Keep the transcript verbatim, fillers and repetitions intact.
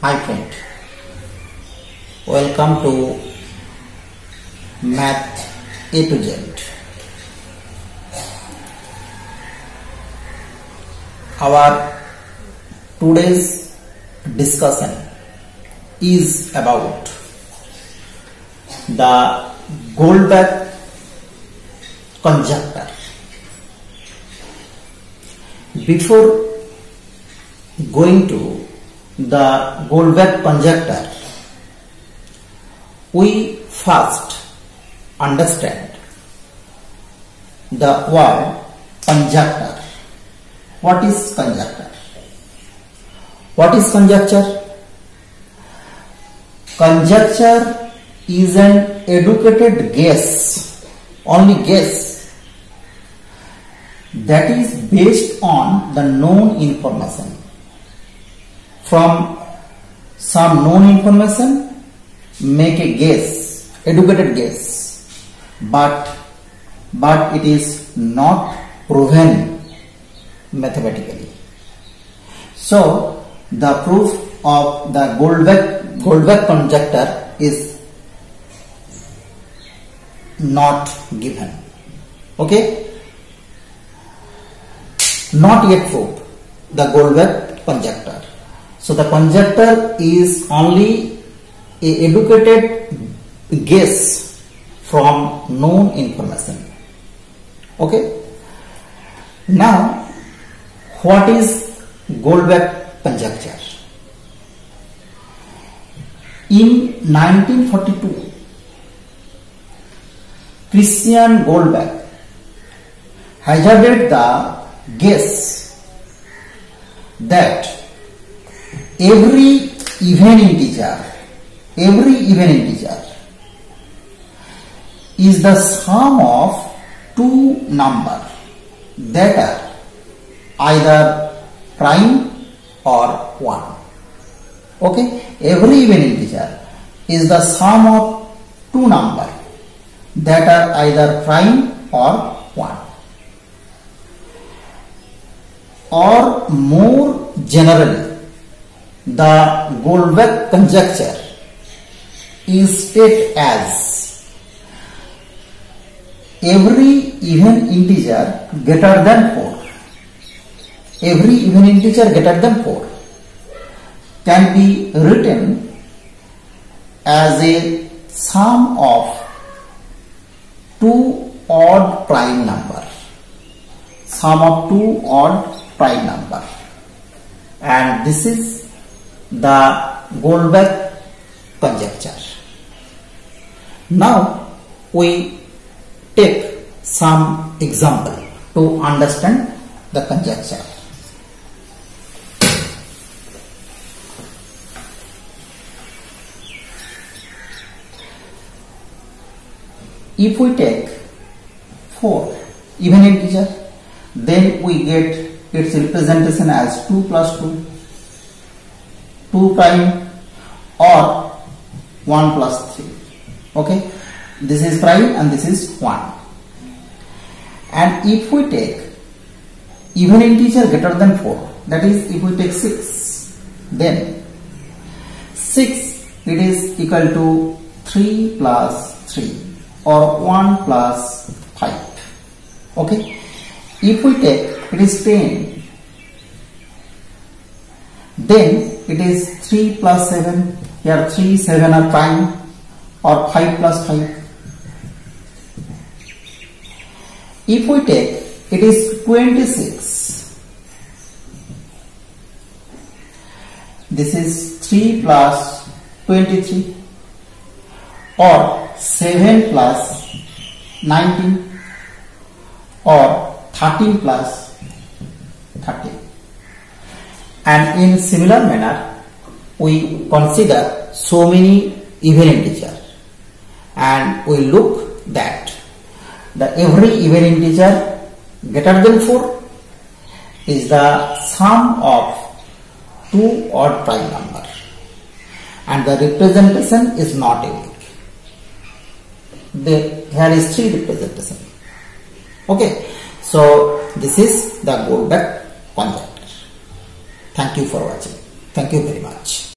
Hi friend, welcome to Math A to Z. Our today's discussion is about the Goldbach conjecture. Before going to the Goldbach conjecture, we first understand the word conjecture. What is conjecture? What is conjecture? Conjecture is an educated guess, only guess, that is based on the known information. From some known information, make a guess, educated guess, but but it is not proven mathematically. So the proof of the Goldbach Goldbach conjecture is not given. Okay, not yet proved the Goldbach conjecture. So the conjecture is only a educated guess from known information. Okay. Now, what is Goldbach conjecture? In nineteen forty-two, Christian Goldbach hazarded the guess that every even integer, every even integer is the sum of two numbers that are either prime or one. Okay, every even integer is the sum of two numbers that are either prime or one. Or more generally, the Goldbach conjecture is stated as every even integer greater than four, every even integer greater than four can be written as a sum of two odd prime number, sum of two odd prime number, and this is the Goldbach conjecture. Now we take some example to understand the conjecture. If we take four even integer, then we get its representation as two plus two, two prime, or one plus three. Okay, this is prime and this is one. And if we take even integer greater than four, that is if we take six, then six, it is equal to three plus three or one plus five. Okay, if we take it is ten, then it is three plus seven, here three, seven are prime, or five plus five. If we take it is twenty-six, this is three plus twenty-three, or seven plus nineteen, or thirteen plus thirteen. And in similar manner, we consider so many even integer, and we look that the every even integer greater than four is the sum of two odd prime number, and the representation is not unique. The, there is three representation. Okay, so this is the Goldbach conjecture. Thank you for watching. Thank you very much.